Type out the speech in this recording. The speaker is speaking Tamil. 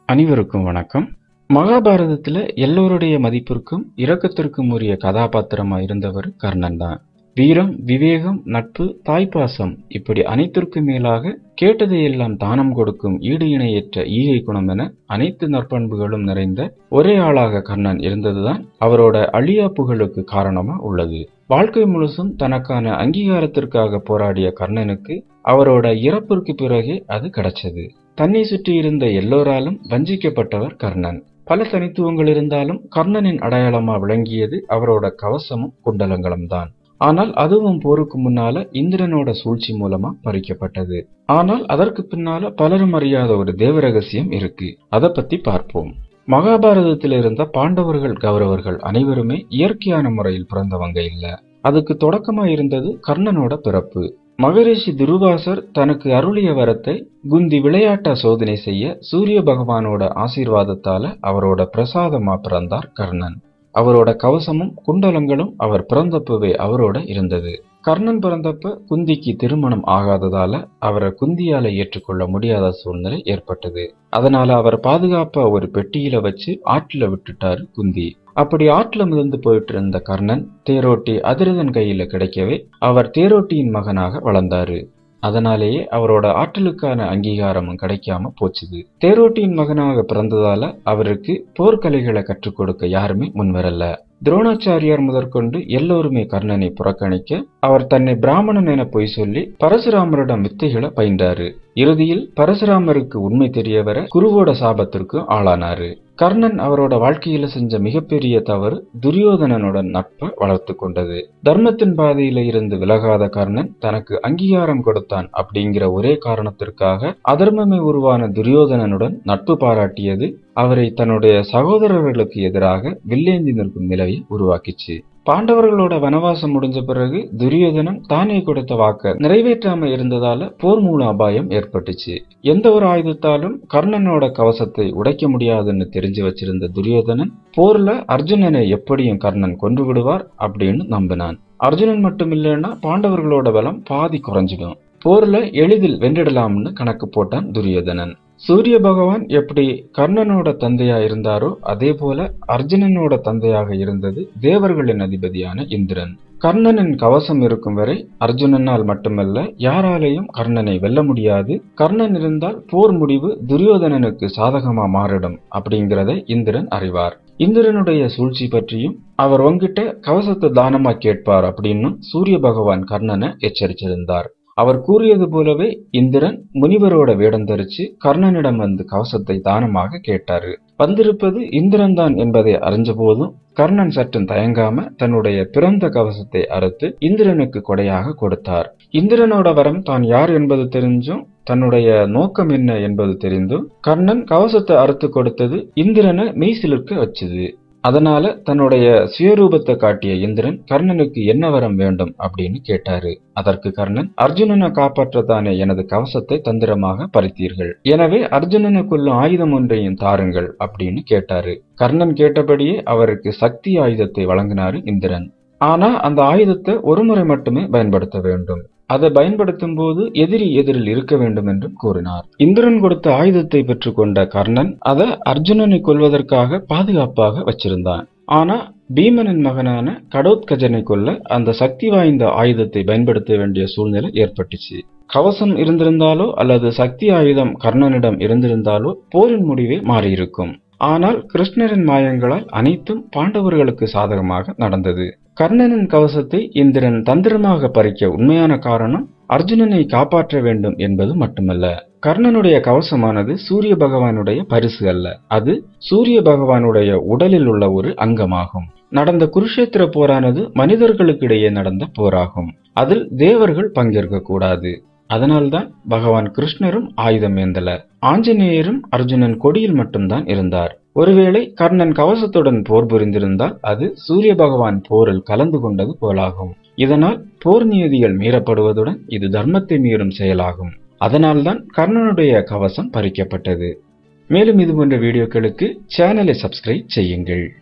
அனைவருக்கும் வணக்கம். மகாபாரதத்துல எல்லோருடைய மதிப்பிற்கும் இரக்கத்திற்கும் உரிய கதாபாத்திரமா இருந்தவர் கர்ணன் தான். வீரம், விவேகம், நட்பு, தாய்ப்பாசம் இப்படி அனைத்திற்கும் மேலாக கேட்டதையெல்லாம் தானம் கொடுக்கும் ஈடு இணையற்ற ஈகை குணம் என அனைத்து நற்பண்புகளும் நிறைந்த ஒரே ஆளாக கர்ணன் இருந்ததுதான் அவரோட அழியா புகழுக்கு காரணமா உள்ளது. வாழ்க்கை முழுசும் தனக்கான அங்கீகாரத்திற்காக போராடிய கர்ணனுக்கு அவரோட இறப்பிற்கு பிறகே அது கிடைச்சது. தன்னை சுற்றி இருந்த எல்லோராலும் வஞ்சிக்கப்பட்டவர் கர்ணன். பல தனித்துவங்கள் இருந்தாலும் கர்ணனின் அடையாளமா விளங்கியது அவரோட கவசமும் குண்டலங்களும் தான். ஆனால் அதுவும் போருக்கு முன்னால இந்திரனோட சூழ்ச்சி மூலமா பறிக்கப்பட்டது. ஆனால் அதற்கு பின்னால பலரும் அறியாத ஒரு தேவ ரகசியம் இருக்கு. அதை பத்தி பார்ப்போம். மகாபாரதத்தில் இருந்த பாண்டவர்கள், கௌரவர்கள் அனைவருமே இயற்கையான முறையில் பிறந்தவங்க இல்ல. அதுக்கு தொடக்கமா இருந்தது கர்ணனோட பிறப்பு. மகரிஷி துருவாசர் தனக்கு அருளிய வரத்தை குந்தி விளையாட்டா சோதனை செய்ய சூரிய பகவானோட ஆசீர்வாதத்தால அவரோட பிரசாதமா பிறந்தார் கர்ணன். அவரோட கவசமும் குண்டலங்களும் அவர் பிறந்தப்பவே அவரோட இருந்தது. கர்ணன் பிறந்தப்ப குந்திக்கு திருமணம் ஆகாததால அவரை குந்தியால ஏற்றுக்கொள்ள முடியாத சூழ்நிலை ஏற்பட்டது. அதனால அவர் பாதுகாப்பா ஒரு பெட்டியில வச்சு ஆற்றுல விட்டுட்டாரு குந்தி. அப்படி ஆற்றுல மிதந்து போயிட்டு இருந்த கர்ணன் தேரோட்டி அதிரதன் கையில கிடைக்கவே அவர் தேரோட்டியின் மகனாக வளர்ந்தாரு. அதனாலேயே அவரோட ஆற்றலுக்கான அங்கீகாரமும் கிடைக்காம போச்சுது. தேரோட்டியின் மகனாக பிறந்ததால அவருக்கு போர்க்கலைகளை கற்றுக் கொடுக்க யாருமே முன்வரல. துரோணாச்சாரியார் முதற்கொண்டு எல்லோருமே கர்ணனை புறக்கணிக்க அவர் தன்னை பிராமணன் என பொய் சொல்லி பரசுராமரிடம் வித்தைகளை பயின்றாரு. இறுதியில் பரசுராமருக்கு உண்மை தெரியவர குருவோட சாபத்திற்கு ஆளானாரு. கர்ணன் அவரோட வாழ்க்கையில செஞ்ச மிகப்பெரிய தவறு துரியோதனனுடன் நட்பை வளர்த்து கொண்டது. தர்மத்தின் பாதையில இருந்து விலகாத கர்ணன் தனக்கு அங்கீகாரம் கொடுத்தான் அப்படிங்கிற ஒரே காரணத்திற்காக அதர்மமே உருவான துரியோதனனுடன் நட்பு பாராட்டியது அவரை தன்னுடைய சகோதரர்களுக்கு எதிராக வில்லேந்தி நிற்கும் நிலையை உருவாக்கிச்சு. பாண்டவர்களோட வனவாசம் முடிஞ்ச பிறகு துரியோதனன் தானே கொடுத்த வாக்க நிறைவேற்றாம இருந்ததால போர் மூல அபாயம் ஏற்பட்டுச்சு. எந்த ஒரு ஆயுதத்தாலும் கர்ணனோட கவசத்தை உடைக்க முடியாதுன்னு தெரிஞ்சு வச்சிருந்த துரியோதனன் போர்ல அர்ஜுனனை எப்படியும் கர்ணன் கொன்று விடுவார் அப்படின்னு நம்பினான். அர்ஜுனன் மட்டும் இல்லைன்னா பாண்டவர்களோட பலம் பாதி குறைஞ்சிடும். போர்ல எளிதில் வென்றிடலாம்னு கணக்கு போட்டான் துரியோதனன். சூரிய பகவான் எப்படி கர்ணனோட தந்தையா இருந்தாரோ அதே போல அர்ஜுனனோட தந்தையாக இருந்தது தேவர்களின் அதிபதியான இந்திரன். கர்ணனின் கவசம் இருக்கும் வரை அர்ஜுனனால் மட்டுமல்ல யாராலையும் கர்ணனை வெல்ல முடியாது. கர்ணன் இருந்தால் போர் முடிவு துரியோதனனுக்கு சாதகமா மாறிடும் அப்படிங்கிறத இந்திரன் அறிவார். இந்திரனுடைய சூழ்ச்சி பற்றியும் அவர் உங்கிட்ட கவசத்தை தானமா கேட்பார் அப்படின்னு சூரிய பகவான் கர்ணனை எச்சரித்திருந்தார். அவர் கூறியது போலவே இந்திரன் முனிவரோட வேடம் தரிச்சு கர்ணனிடம் வந்து கவசத்தை தானமாக கேட்டாரு. வந்திருப்பது இந்திரன் தான் என்பதை அறிஞ்ச போதும் கர்ணன் சற்றும் தயங்காம தன்னுடைய பிறந்த கவசத்தை அறுத்து இந்திரனுக்கு கொடையாக கொடுத்தார். இந்திரனோட வரம் தான் யார் என்பது தெரிஞ்சும் தன்னுடைய நோக்கம் என்ன என்பது தெரிந்தும் கர்ணன் கவசத்தை அறுத்து கொடுத்தது இந்திரனை மெய்சிலிருக்க வச்சது. அதனால தன்னுடைய சுயரூபத்தை காட்டிய இந்திரன் கர்ணனுக்கு என்ன வரம் வேண்டும் அப்படின்னு கேட்டாரு. அதற்கு கர்ணன், அர்ஜுனனை காப்பாற்றத்தானே எனது கவசத்தை தந்திரமாக பறித்தீர்கள், எனவே அர்ஜுனனை கொல்லும் ஆயுதம் ஒன்றையும் தாருங்கள் அப்படின்னு கேட்டாரு. கர்ணன் கேட்டபடியே அவருக்கு சக்தி ஆயுதத்தை வழங்கினாரு இந்திரன். ஆனா அந்த ஆயுதத்தை ஒரு முறை மட்டுமே பயன்படுத்த வேண்டும். அதை பயன்படுத்தும் போது எதிரில் இருக்க வேண்டும் என்றும் கூறினார். இந்திரன் கொடுத்த ஆயுதத்தை பெற்றுக் கொண்ட கர்ணன் அதை அர்ஜுனனை கொல்வதற்காக பாதுகாப்பாக வச்சிருந்தான். ஆனா பீமனின் மகனான கடோத்கஜனை கொல்ல அந்த சக்தி வாய்ந்த ஆயுதத்தை பயன்படுத்த வேண்டிய சூழ்நிலை ஏற்பட்டுச்சு. கவசம் இருந்திருந்தாலோ அல்லது சக்தி ஆயுதம் கர்ணனிடம் இருந்திருந்தாலோ போரின் முடிவே மாறியிருக்கும். ஆனால் கிருஷ்ணரின் மாயங்களால் அனைத்தும் பாண்டவர்களுக்கு சாதகமாக நடந்தது. கர்ணனின் கவசத்தை இந்திரன் தந்திரமாக பறிக்க உண்மையான காரணம் அர்ஜுனனை காப்பாற்ற வேண்டும் என்பது மட்டுமல்ல. கர்ணனுடைய கவசமானது சூரிய பகவானுடைய பரிசு அல்ல, அது சூரிய பகவானுடைய உடலில் உள்ள ஒரு அங்கமாகும். நடந்த குருஷேத்திர போரானது மனிதர்களுக்கிடையே நடந்த போராகும். அதில் தேவர்கள் பங்கேற்க கூடாது. அதனால்தான் பகவான் கிருஷ்ணரும் ஆயுதம் ஏந்தல. ஆஞ்சநேயரும் அர்ஜுனன் கொடியில் மட்டும்தான் இருந்தார். ஒருவேளை கர்ணன் கவசத்துடன் போர் புரிந்திருந்தால் அது சூரிய பகவான் போரில் கலந்து கொண்டது போலாகும். இதனால் போர் நியதிகள் மீறப்படுவதுடன் இது தர்மத்தை மீறும் செயலாகும். அதனால்தான் கர்ணனுடைய கவசம் பறிக்கப்பட்டது. மேலும் இது போன்ற வீடியோக்களுக்கு சேனலை சப்ஸ்கிரைப் செய்யுங்கள்.